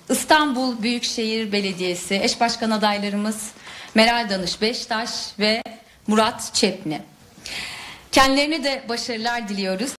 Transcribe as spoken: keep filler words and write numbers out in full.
İstanbul Büyükşehir Belediyesi eş başkan adaylarımız Meral Danış Beştaş ve Murat Çepni. Kendilerine de başarılar diliyoruz.